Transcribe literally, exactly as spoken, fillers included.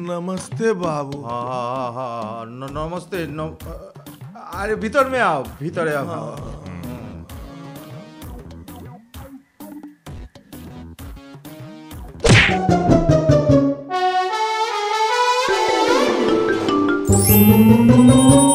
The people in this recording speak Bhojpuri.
नमस्ते बाबू। हाँ हाँ हाँ न- नमस्ते न, अरे भीतर में आओ, भीतर आओ। हाँ।